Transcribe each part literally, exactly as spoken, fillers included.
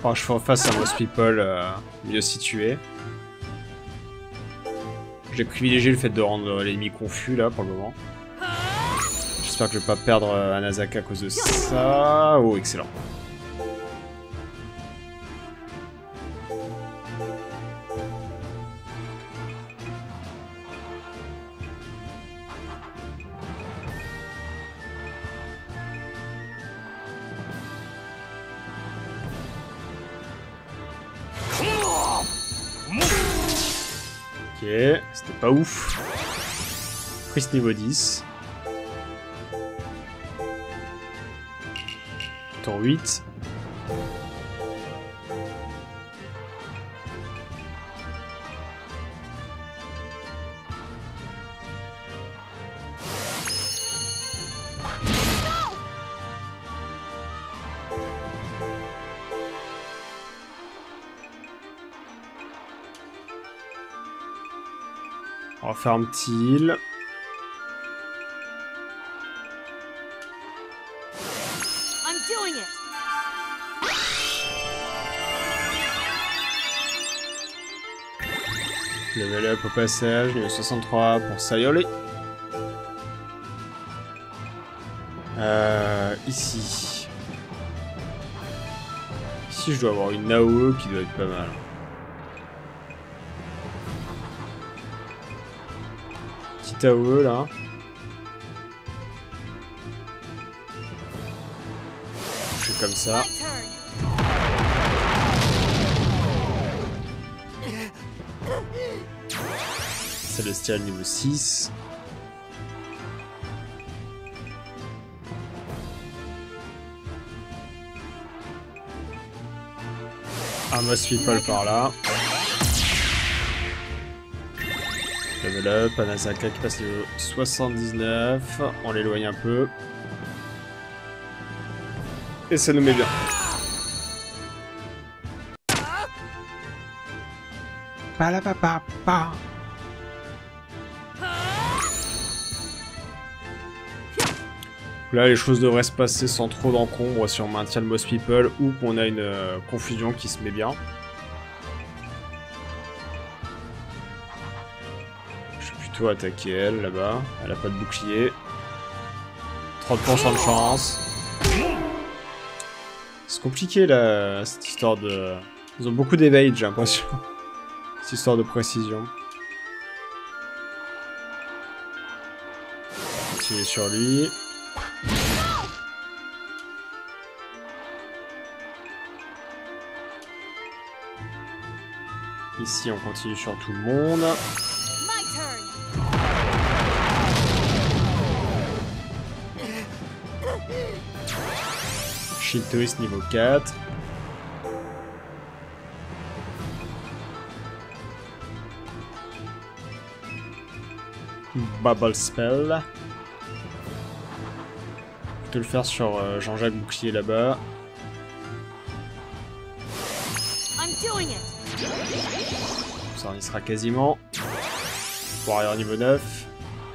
Enfin, je fais face à Most People euh, mieux situé. J'ai privilégié le fait de rendre l'ennemi confus là pour le moment. J'espère que je vais pas perdre euh, Anasaka à cause de ça. Oh, excellent. Ok, c'était pas ouf. Prise niveau dix. Tour huit. On va faire un petit heal. Level up au passage, niveau soixante-trois pour Sayori. Euh, ici. Ici, je dois avoir une A O E qui doit être pas mal. Petite A O E là. Je fais comme ça. Célestial niveau six. Un Most People par là. Level up, Anasaka qui passe niveau soixante-dix-neuf. On l'éloigne un peu. Et ça nous met bien. Palapapapa. Là, les choses devraient se passer sans trop d'encombre si on maintient le Most People ou qu'on a une euh, confusion qui se met bien. Je vais plutôt attaquer elle, là-bas. Elle a pas de bouclier. trente pour cent de chance. C'est compliqué, là, cette histoire de... Ils ont beaucoup d'éveil, j'ai l'impression. Cette histoire de précision. Continuer sur lui. Ici, on continue sur tout le monde. Shield Twist niveau quatre. Bubble Spell. Je peux le faire sur euh, Jean-Jacques Bouclier là-bas. Ça on y sera quasiment. Warrior niveau neuf.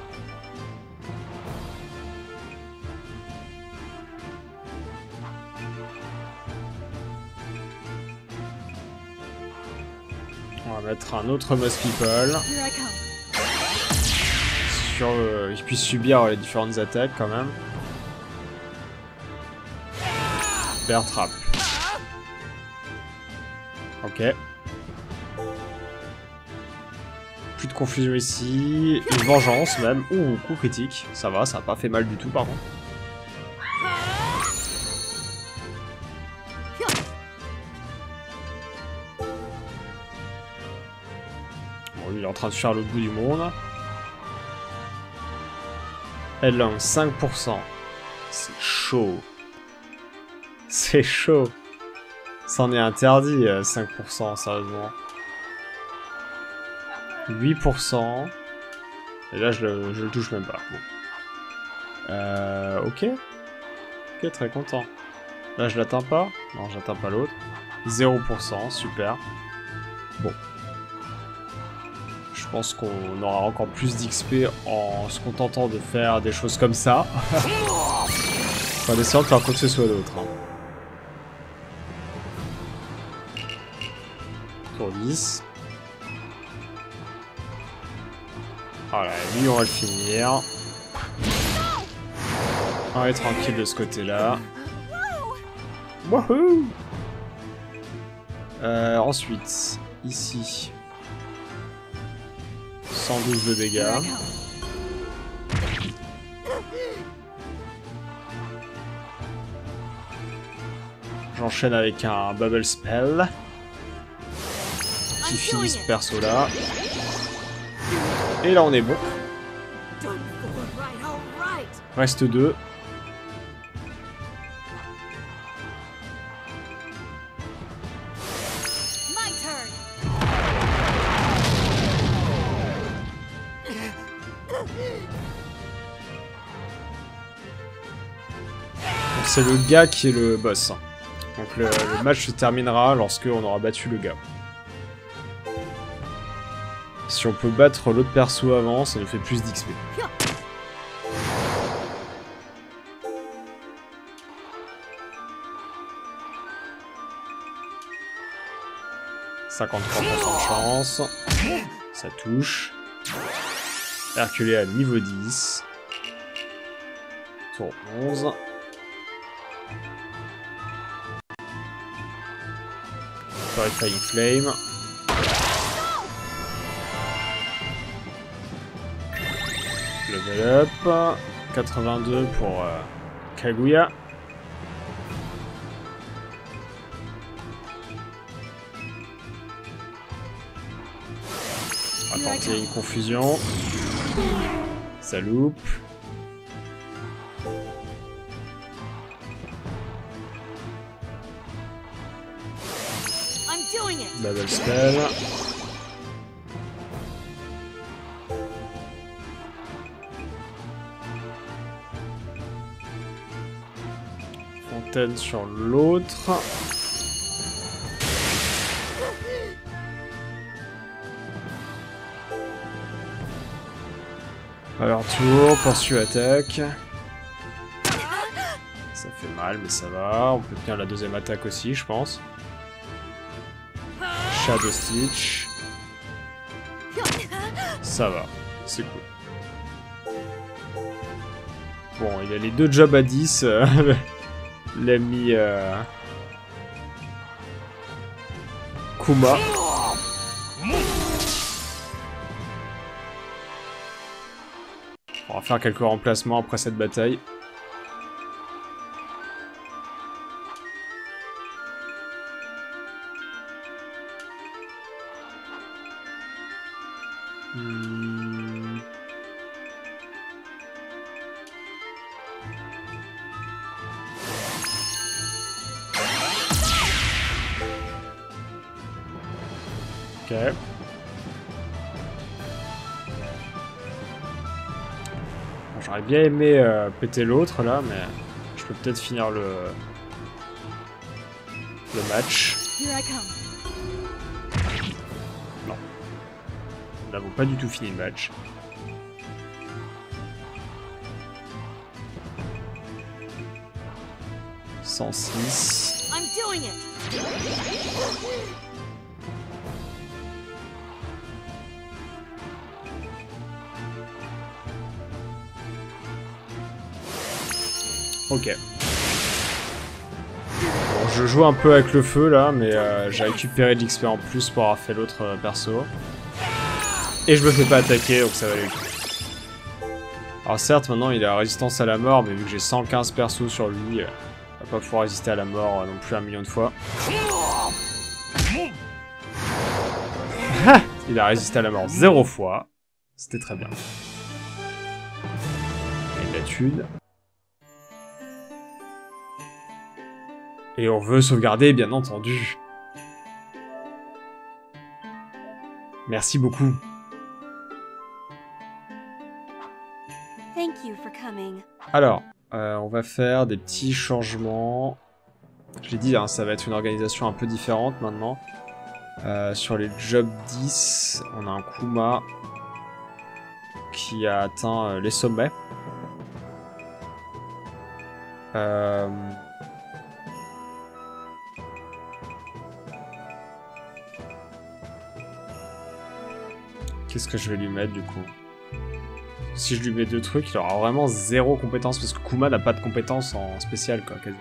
On va mettre un autre Most People. Sur, euh, il puisse subir les différentes attaques quand même. Bear Trap. Ok. Plus de confusion ici. Une vengeance même. Ouh, coup critique. Ça va, ça n'a pas fait mal du tout par contre. Bon, lui, il est en train de faire l'autre bout du monde. Elle a cinq pour cent. C'est chaud. C'est chaud. C'en est interdit, cinq pour cent, sérieusement. huit pour cent. Et là, je le, je le touche même pas. Bon. Euh, ok. Ok, très content. Là, je l'atteins pas. Non, j'atteins pas l'autre. zéro pour cent, super. Bon. Je pense qu'on aura encore plus d'X P en se contentant de faire des choses comme ça. En essayant de faire quoi que ce soit d'autre. Hein. dix. Voilà, lui on va le finir. On est tranquille de ce côté-là. Wouhou! Euh, ensuite, ici. cent douze de dégâts. J'enchaîne avec un Bubble Spell. Qui finit ce perso là. Et là on est bon. Reste deux. C'est le gars qui est le boss. Donc le, le match se terminera lorsque on aura battu le gars. Si on peut battre l'autre perso avant, ça nous fait plus d'X P. cinquante-trois pour cent de chance. Ça touche. Herculé à niveau dix. Tour onze. Purifying Flame. Level up. quatre-vingt-deux pour euh, Kaguya. On va tenter une confusion. Ça loupe. Double spell. Fontaine sur l'autre. Alors tour, poursuit attaque. Ça fait mal mais ça va. On peut tenir la deuxième attaque aussi je pense. Shadow Stitch. Ça va, c'est cool. Bon, il a les deux jobs à dix. Euh, L'ami euh... Kuma. On va faire quelques remplacements après cette bataille. Hmm. Ok. Bon, j'aurais bien aimé euh, péter l'autre là, mais je peux peut-être finir le le match. Non. Nous n'avons pas du tout fini le match. cent six. Ok. Bon, je joue un peu avec le feu là, mais euh, j'ai récupéré de l'X P en plus pour avoir fait l'autre euh, perso. Et je me fais pas attaquer, donc ça va aller le coup. Alors certes, maintenant il a résistance à la mort, mais vu que j'ai cent quinze persos sur lui, euh, il va pas pouvoir résister à la mort euh, non plus un million de fois. Il a résisté à la mort zéro fois. C'était très bien. Et de la thune. Et on veut sauvegarder, bien entendu. Merci beaucoup. Alors, euh, on va faire des petits changements. Je l'ai dit, hein, ça va être une organisation un peu différente maintenant. Euh, sur les jobs dix, on a un Kuma qui a atteint euh, les sommets. Euh... Qu'est-ce que je vais lui mettre du coup? Si je lui mets deux trucs, il aura vraiment zéro compétence parce que Kuma n'a pas de compétence en spécial quoi, quasi.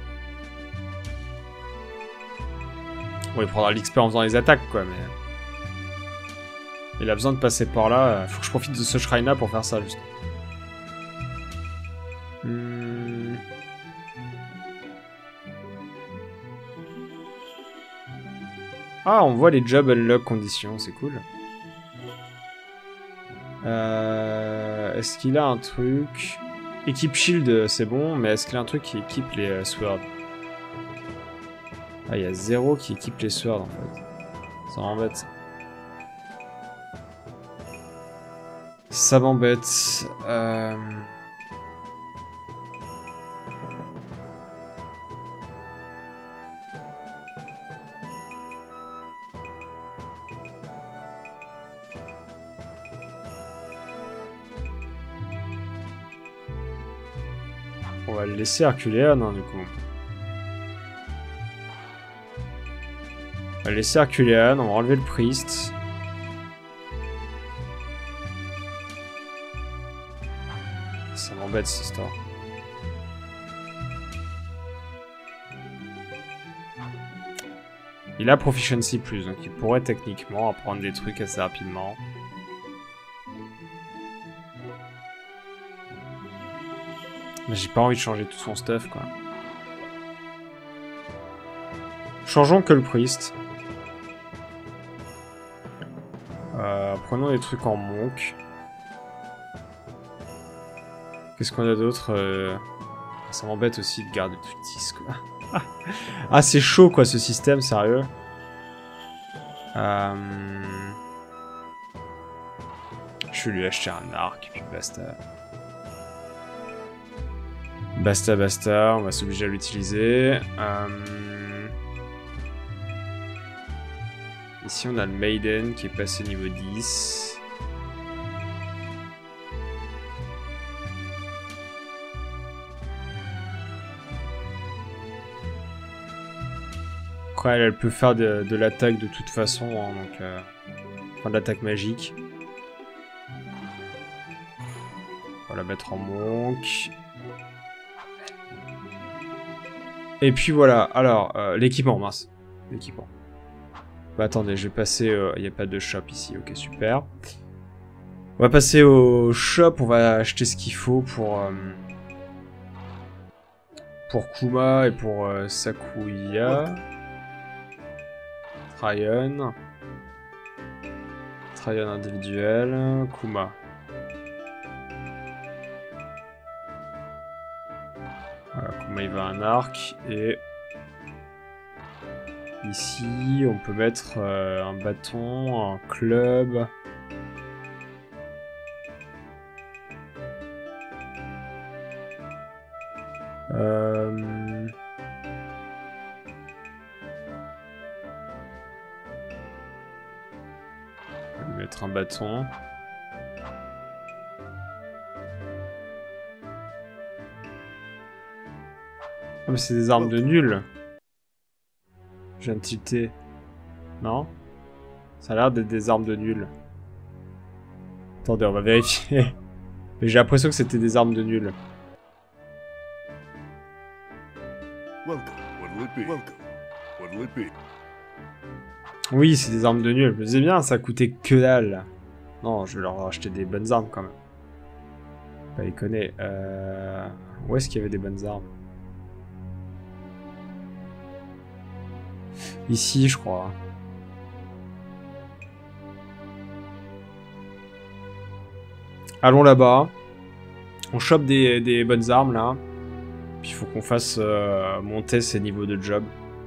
Bon, il prendra l'X P en faisant les attaques quoi, mais... Il a besoin de passer par là, faut que je profite de ce shrine là pour faire ça juste. Hmm... Ah, on voit les job unlock conditions, c'est cool. Euh, est-ce qu'il a un truc... Équipe shield, c'est bon, mais est-ce qu'il a un truc qui équipe les euh, swords? Ah, il y a zéro qui équipe les swords en fait. Ça m'embête. Ça m'embête. Euh... On va le laisser Herculean, hein, du coup. On va le laisser Herculean, on va enlever le priest. Ça m'embête cette histoire. Il a Proficiency plus, donc il pourrait techniquement apprendre des trucs assez rapidement. Mais j'ai pas envie de changer tout son stuff, quoi. Changeons que le priest. Euh, prenons des trucs en monk. Qu'est-ce qu'on a d'autre euh... Ça m'embête aussi de garder tout dix, quoi. Ah, c'est chaud, quoi, ce système, sérieux. Euh... Je vais lui acheter un arc, et puis basta. Basta, basta, on va s'obliger à l'utiliser. Euh... Ici, on a le Maiden qui est passé niveau dix. Après, elle, elle peut faire de, de l'attaque de toute façon, hein, donc... Euh... Enfin, de l'attaque magique. On va la mettre en monk. Et puis voilà, alors, euh, l'équipement, mince. L'équipement. Bah attendez, je vais passer... Il euh, n'y a pas de shop ici, ok, super. On va passer au shop, on va acheter ce qu'il faut pour... Euh, pour Kuma et pour euh, Sakuya. Tryon. Tryon individuel. Kuma. Voilà, Kuma il va un arc et... Ici, on peut mettre euh, un bâton, un club. Euh... On va mettre un bâton. Ah mais c'est des armes de nul. Je viens de tilter. Non? Ça a l'air d'être des armes de nul. Attendez, on va vérifier. Mais j'ai l'impression que c'était des armes de nul. Oui, c'est des armes de nul. Je me disais bien, ça coûtait que dalle. Non, je vais leur acheter des bonnes armes quand même. Pas déconner. Euh... Où est-ce qu'il y avait des bonnes armes? Ici, je crois. Allons là-bas. On chope des, des bonnes armes, là. Puis il faut qu'on fasse euh, monter ces niveaux de job.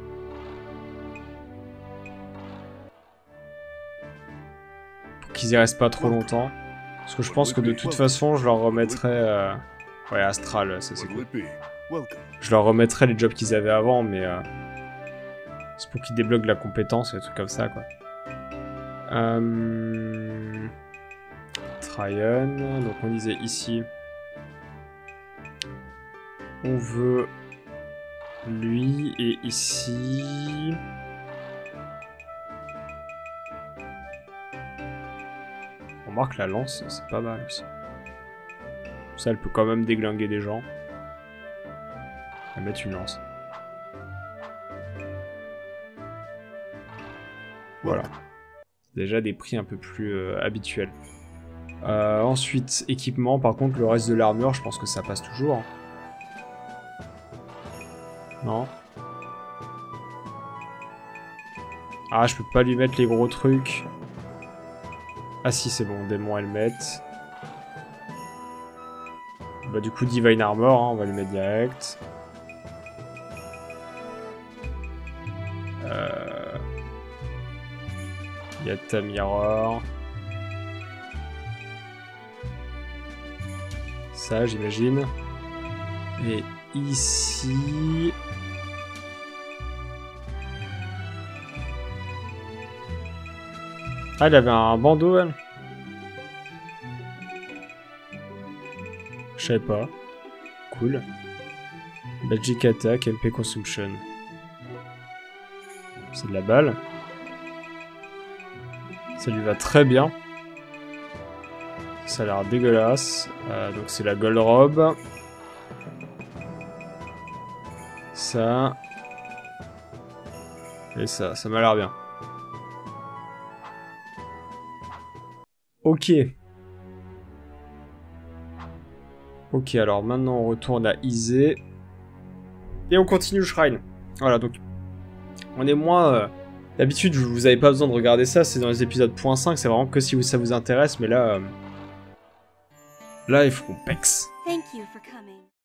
Pour qu'ils y restent pas trop longtemps. Parce que je pense que de toute façon, je leur remettrai... Euh... Ouais, Astral, ça c'est cool. Je leur remettrai les jobs qu'ils avaient avant, mais... Euh... C'est pour qu'ils débloquent la compétence et des trucs comme ça, quoi. Euh... Tryon. Donc on disait ici. On veut lui et ici. remarque, la lance, c'est pas mal aussi. Ça, elle peut quand même déglinguer des gens. Elle va mettre une lance. Voilà. Déjà des prix un peu plus euh, habituels. Euh, ensuite, équipement. Par contre, le reste de l'armure, je pense que ça passe toujours. Non. Ah, je peux pas lui mettre les gros trucs. Ah si, c'est bon, démon helmet. Bah du coup, Divine Armor, hein, on va lui mettre direct. Euh... Yatta Mirror. Ça, j'imagine. Et ici... Ah, elle avait un bandeau, elle. Je savais pas. Cool. Magic Attack, M P Consumption. C'est de la balle. Ça lui va très bien. Ça a l'air dégueulasse. Euh, donc c'est la Gold Robe. Ça. Et ça, ça m'a l'air bien. Ok. Ok, alors maintenant on retourne à Izé. Et on continue le Shrine. Voilà, donc on est moins... Euh, D'habitude, vous n'avez pas besoin de regarder ça, c'est dans les épisodes point cinq, c'est vraiment que si ça vous intéresse, mais là... Euh, là, il faut qu'on pexe.